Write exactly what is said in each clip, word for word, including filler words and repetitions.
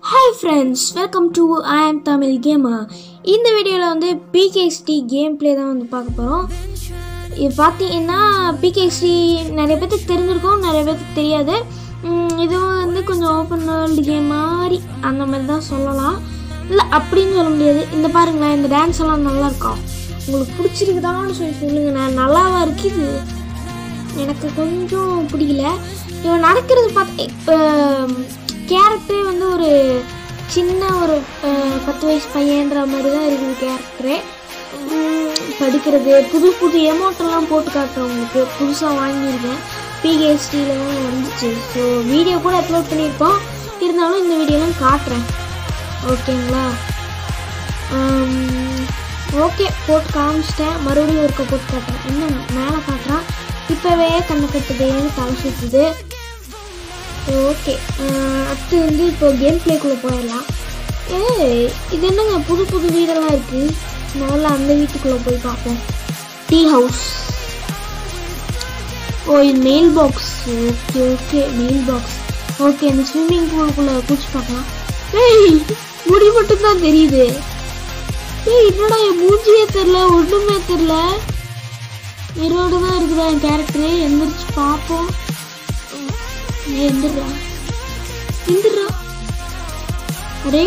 Hi friends, welcome to I am Tamil Gamer. இந்த வீடியோல வந்து P K X D game play தான் வந்து பார்க்க போறோம். இது பாத்தீங்கன்னா P K X D நிறைய பேருக்கு தெரிஞ்சிருக்கும், நிறைய பேருக்கு தெரியாது. இது வந்து கொஞ்சம் ஓபன் வேர்ல்ட் கேம் மாதிரி அந்த மாதிரி தான் சொல்லலாம். இல்ல அப்படினு சொல்ல முடியாது. இந்த பாருங்க, இந்த டான்ஸ் எல்லாம் நல்லா இருக்கா? உங்களுக்கு பிடிச்சிருக்குதான்னு சொல்லி சொல்லுங்க. நான் நல்லாவா இருக்குது? எனக்கு கொஞ்சம் பிடிக்கல. இவன் நடக்கிறது பார்த்து கேரக்டரே வந்து ஒரு சின்ன ஒரு பத்து வயசு பையன்ற மாதிரி தான் இருக்குது கேரக்டரே. படிக்கிறது புது புது எமௌண்ட்டெல்லாம் போட்டு காட்டுறவங்களுக்கு புதுசாக வாங்கியிருக்கேன். P K X D தான் வந்துச்சு. ஸோ வீடியோ கூட அப்லோட் பண்ணியிருக்கோம், இருந்தாலும் இந்த வீடியோலாம் காட்டுறேன். ஓகேங்களா? ஓகே, போட்டு காமிச்சிட்டேன். மறுபடியும் ஒருக்க போட்டு காட்டுறேன். இன்னும் மேலே காட்டுறான். இப்போவே கண்ணை கட்டுதேன்னு தலை சுற்றுது. ஓகே, அடுத்து வந்து இப்போ கேம் பிளேக்குள்ளே போயிடலாம். ஏ இது என்னங்க புது புது வீடெல்லாம் இருக்குது. முதல்ல அந்த வீட்டுக்குள்ளே போய் பார்ப்போம். Tea house. ஓ இது mail box. Okay okay mail box. Okay, அந்த ஸ்விம்மிங் பூலுக்குள்ளே குளிச்சு பார்க்கலாம். ஏய் முடி மட்டும்தான் தெரியுது. ஏய் என்னடா என் மூஞ்சியே தெரில, ஒன்றுமே தெரில. இருபது தான் இருக்குதா என் கேரக்டரு? எந்திரிச்சு பார்ப்போம். எந்திரா எந்திரா அரே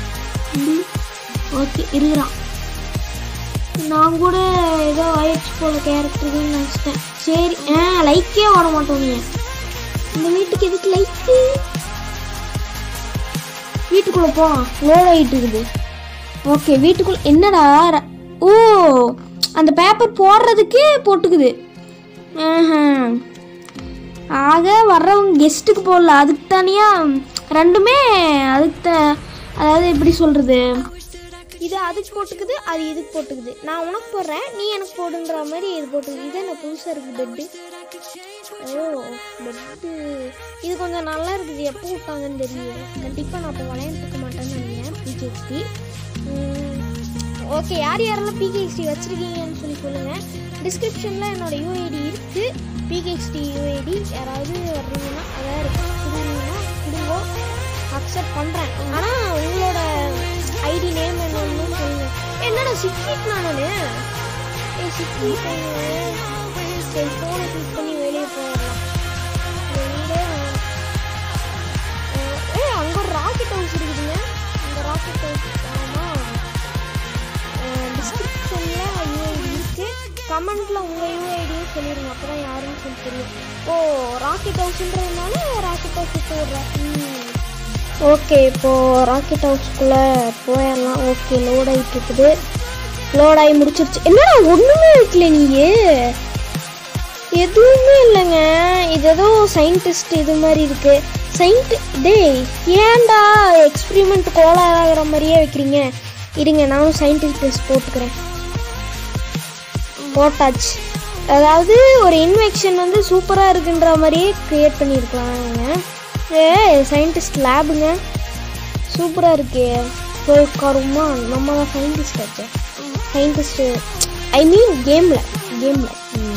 ஓகே இருக்கிறான். நான் கூட ஏதோ ஆயிடுச்சு போல கேரக்டருக்குன்னு நினச்சிட்டேன். சரி, ஆ லைக்கே ஓட மாட்டோம். நீ இந்த வீட்டுக்கு எதுக்கு லைக்கு? வீட்டுக்குள்ளே போகலாம். லோட் ஆகிட்டு இருக்குது. ஓகே, வீட்டுக்குள்ள என்னடா? ஓ அந்த பேப்பர் போடுறதுக்கு போட்டுக்குது. ஆஹா, ஆக வர்றவங்க கெஸ்ட்டுக்கு போடல, அதுக்கு தனியாக ரெண்டுமே. அதுக்கு த அதாவது எப்படி சொல்கிறது, இது அதுக்கு போட்டுக்குது, அது இதுக்கு போட்டுக்குது. நான் உனக்கு போடுறேன், நீ எனக்கு போடுன்ற மாதிரி இது போட்டுக்குது. இது என்ன புதுசாக இருக்குது பெட்டு? ஓ பெட்டு இது கொஞ்சம் நல்லா இருக்குது. எப்போ விட்டாங்கன்னு தெரியல. கண்டிப்பாக நான் இப்போ விளையாண்டுக்க மாட்டேன்னு நினைக்கிறேன் P K X D. Okay, யார் யாரெல்லாம் P K X D வச்சுருக்கீங்கன்னு சொல்லி சொல்லுங்கள். டிஸ்கிரிப்ஷனில் என்னோடய U I D இருக்குது. P K X D U I D யாராவது வர்றீங்கன்னா அதாவது கொடுங்கன்னா கொடுங்கோ, அக்செப்ட் பண்ணுறேன். ஆனால் உங்களோட ஐடி நேம் என்னன்னு சொல்லுங்கள். என்னடா சிக்கிட்டு நானு? ஏ சிக்கிட்டு சரி, ஃபோனை கிளிக் பண்ணி வெளியே போயிடலாம். வீடே ஏ அங்கே ஒரு ராக்கெட் ஹவுஸ் இருக்குதுங்க. இந்த ராக்கெட் ஹவுஸ் ஆமாம், டிஸ்கிரிப்ஷனில் U I D இருக்குது. கமெண்ட்டில் உங்கள் U I Dயும் சொல்லிடுங்க, அப்போ தான் யாருன்னு சொல்லி தெரியும். ஓ ராக்கெட் ஹவுஸ்ன்றதுனால ராக்கெட் ஹவுஸுக்கு போடுறேன். ஓகே, இப்போது ராக்கெட் ஹவுஸ்க்குள்ளே போயிடலாம். ஓகே, லோட் ஆகிட்டு இருக்குது. லோட் ஆகி முடிச்சிருச்சு. என்னடா ஒன்றுமே வைக்கல நீயே? எதுவுமே இல்லைங்க. இது ஏதோ சயின்டிஸ்ட் இது மாதிரி இருக்குது. சயின்டி டே ஏன்டா எக்ஸ்பிரிமெண்ட் கோளாறாகிற மாதிரியே வைக்கிறீங்க? இருங்க, நானும் சயின்டிஸ்ட் போட்டுக்கிறேன். போட்டாச்சு. அதாவது ஒரு இன்வெக்ஷன் வந்து சூப்பராக இருக்குன்ற மாதிரியே க்ரியேட் பண்ணியிருக்கலாங்க. ஏ சயின்டிஸ்ட் லேபுங்க, சூப்பராக இருக்கே. போய் உட்காருமா? நம்ம தான் சயின்டிஸ்ட் ஆச்சு. சயின்டிஸ்ட்டு ஐ மீன் கேமில் கேமில்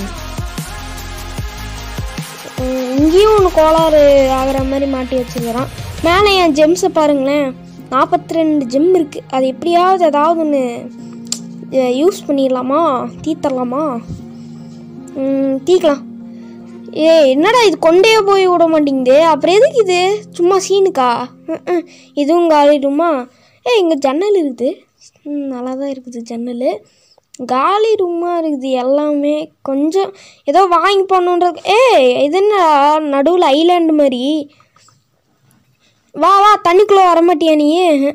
இங்கேயும் ஒன்று கோளாறு ஆகிற மாதிரி மாட்டி வச்சுருக்கிறான். மேலே என் ஜெம்ஸை பாருங்களேன், நாற்பத்தி ரெண்டு ஜெம் இருக்குது. அது எப்படியாவது ஏதாவது ஒன்று யூஸ் பண்ணிடலாமா? தீத்தரலாமா? தீக்கலாம். ஏ என்னடா இது கொண்டே போய் விட மாட்டேங்குது. அப்புறம் எதுக்கு இது? சும்மா சீனுக்கா? இதுவும் காலிடுமா? ஏ இங்கே ஜன்னல் இருக்குது. ம் நல்லா தான் இருக்குது ஜன்னல். காலி ரூமாக இருக்குது எல்லாமே. கொஞ்சம் ஏதோ வாங்கி போடணுன்றது. ஏ இது என்ன நடுவில் ஐலாண்டு மாதிரி? வா வா, தண்ணிக்குள்ளே வரமாட்டியா நீ?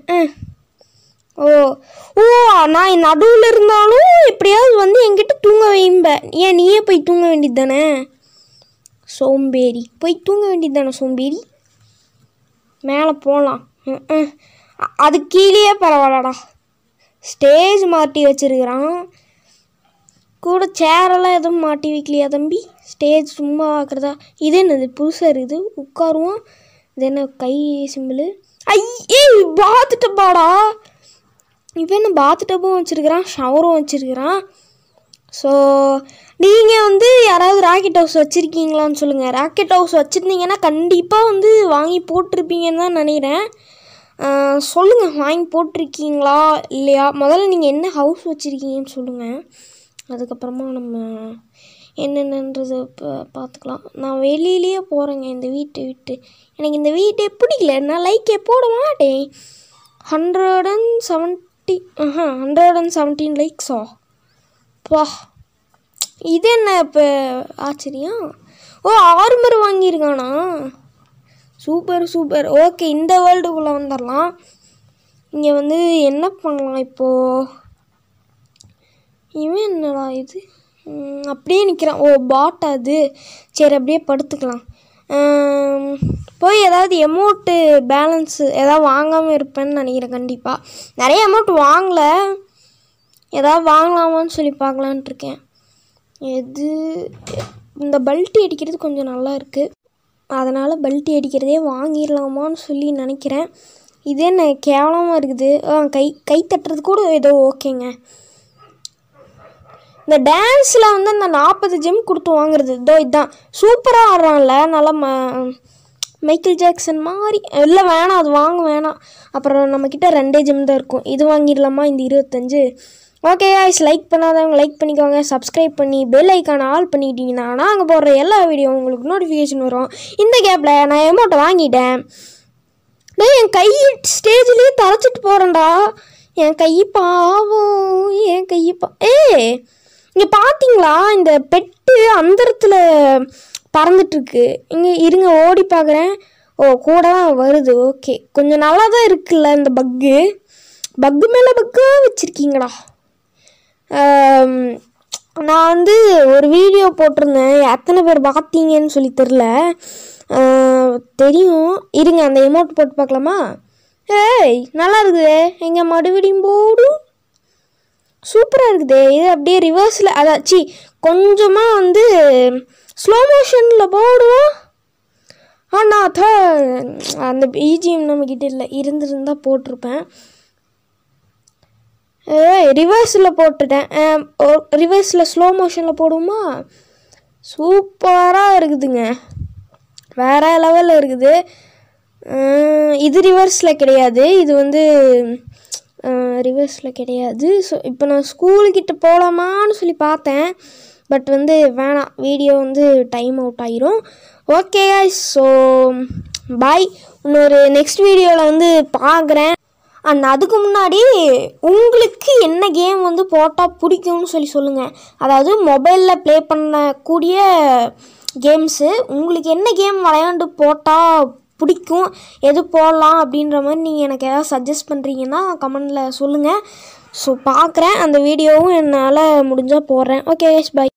ஓ ஓ நான் நடுவில் இருந்தாலும் எப்படியாவது வந்து என்கிட்ட தூங்க வைம்ப. ஏன் நீயே போய் தூங்க வேண்டியது தானே சோம்பேறி? போய் தூங்க வேண்டியது தானே சோம்பேறி. மேலே போகலாம். அது கீழே பரவாயில்லடா. ஸ்டேஜ் மாட்டி வச்சுருக்கிறான். கூட சேரெல்லாம் எதுவும் மாட்டி வைக்கலையா தம்பி? ஸ்டேஜ் சும்மா பார்க்குறதா? இது என்னது புதுசாக இருக்குது? உட்காருவோம். இது என்ன கை சிம்பிள்? ஐயே பார்த்துட்டப்பாடா. இப்போ என்ன பாத் டப்பும் வச்சுருக்கிறான், ஷவரும் வச்சுருக்கிறான். ஸோ நீங்கள் வந்து யாராவது ராக்கெட் ஹவுஸ் வச்சுருக்கீங்களான்னு சொல்லுங்கள். ராக்கெட் ஹவுஸ் வச்சுருந்தீங்கன்னா கண்டிப்பாக வந்து வாங்கி போட்டிருப்பீங்கன்னு தான் நினைக்கிறேன். சொல்லுங்கள், வாங்கி போட்டிருக்கீங்களா இல்லையா? முதல்ல நீங்கள் என்ன ஹவுஸ் வச்சுருக்கீங்கன்னு சொல்லுங்கள். அதுக்கப்புறமா நம்ம என்னென்னன்றது இப்போ பார்த்துக்கலாம். நான் வெளியிலேயே போகிறேங்க இந்த வீட்டை விட்டு. எனக்கு இந்த வீட்டை பிடிக்கல. நான் லைக்கே போட மாட்டேன். ஹண்ட்ரட் அண்ட் செவன்ட்டி ஆஹா ஹண்ட்ரட் அண்ட் செவன்டீன் லைக்ஸா? பா, இது என்ன இப்போ ஆச்சரியம்? ஓ, ஆறு முறை வாங்கியிருக்கானா? Super super. ஓகே, இந்த வேர்ல்டுக்குள்ளே வந்துடலாம். இங்கே வந்து என்ன பண்ணலாம் இப்போது? இவன் என்னடா இது அப்படியே நிற்கிறான்? ஓ, பாட் அது. சரி, அப்படியே படுத்துக்கலாம். போய் ஏதாவது எமௌண்ட்டு பேலன்ஸு ஏதாவது வாங்காமல் இருப்பேன்னு நினைக்கிறேன். கண்டிப்பாக நிறைய அமௌண்ட் வாங்கலை. ஏதாவது வாங்கலாமான்னு சொல்லி பார்க்கலான்ட்டு இருக்கேன். எது இந்த பல்ட்டி அடிக்கிறது கொஞ்சம் நல்லா இருக்குது. அதனால் பல்ட்டி அடிக்கிறதே வாங்கிடலாமான்னு சொல்லி நினைக்கிறேன். இதே என்ன கேவலமாக இருக்குது. ஆ கை கை தட்டுறது கூட ஏதோ ஓகேங்க. இந்த டான்ஸில் வந்து அந்த நாற்பது ஜெம் கொடுத்து வாங்குறது இதோ இதுதான். சூப்பராக ஆடுறான்ல, நல்லா ம மைக்கேல் ஜாக்சன் மாதிரி. இல்லை வேணாம், அது வாங்க வேணாம். அப்புறம் நம்மக்கிட்ட ரெண்டே ஜெம் தான் இருக்கும். இது வாங்கிடலாமா இந்த இருபத்தஞ்சு? ஓகே காய்ஸ், லைக் பண்ணாதவங்க லைக் பண்ணிக்கோங்க. சப்ஸ்கிரைப் பண்ணி பெல் ஐக்கானை ஆல் பண்ணிக்கிட்டிங்கன்னா நாங்கள் போடுற எல்லா வீடியோ உங்களுக்கு நோட்டிஃபிகேஷன் வரும். இந்த கேப்பில் நான் அமௌண்ட்டை வாங்கிட்டேன். டேய், என் கை ஸ்டேஜ்லேயே தரைச்சிட்டு போகிறேன்டா. என் கை பாவம், என் கை பா ஏ இங்கே பார்த்தீங்களா? இந்த பெட்டு அந்த இடத்துல பறந்துட்டுருக்கு. இங்கே இருங்க, ஓடி பார்க்குறேன். ஓ, கூட தான் வருது. ஓகே, கொஞ்சம் நல்லா தான் இருக்குல்ல இந்த பக்கு. பக்கு மேலே பக்காக வச்சுருக்கீங்கடா. நான் வந்து ஒரு வீடியோ போட்டிருந்தேன். எத்தனை பேர் பார்த்தீங்கன்னு சொல்லி தெரில. தெரியும், இருங்க அந்த எமௌண்ட் போட்டு பார்க்கலாமா? ஏய், நல்லா இருக்குது. எங்கே மறுபடியும் போடு. சூப்பராக இருக்குது. இது அப்படியே ரிவர்ஸில் அதாச்சு கொஞ்சமாக வந்து ஸ்லோ மோஷனில் போடுவோம். ஆனால் த அந்த பிஜிஎம் நம்மக்கிட்ட இல்லை. இருந்திருந்தால் போட்டிருப்பேன். ஏய், ரிவர்ஸில் போட்டுட்டேன். ரிவர்ஸில் ஸ்லோ மோஷனில் போடுவோமா? சூப்பராக இருக்குதுங்க, வேறு லெவலில் இருக்குது. இது ரிவர்ஸில் கிடையாது, இது வந்து ரிவர்ஸில் கிடையாது. ஸோ இப்போ நான் ஸ்கூலுக்கிட்ட போகலாமான்னு சொல்லி பார்த்தேன். பட் வந்து வேணாம், வீடியோ வந்து டைம் அவுட் ஆகிரும். Okay guys, so bye. இன்னொரு நெக்ஸ்ட் வீடியோவில் வந்து பார்க்குறேன். அண்ட் அதுக்கு முன்னாடி உங்களுக்கு என்ன கேம் வந்து போட்டால் பிடிக்கும்னு சொல்லி சொல்லுங்கள். அதாவது மொபைலில் ப்ளே பண்ணக்கூடிய கேம்ஸு உங்களுக்கு என்ன கேம் விளையாண்டு போட்டால் பிடிக்கும், எது போடலாம் அப்படின்ற மாதிரி நீங்கள் எனக்கு ஏதாவது சஜஸ்ட் பண்ணுறீங்கன்னா கமெண்டில் சொல்லுங்கள். ஸோ பார்க்குறேன். அந்த வீடியோவும் என்னால் முடிஞ்சால் போடுறேன். Okay, by.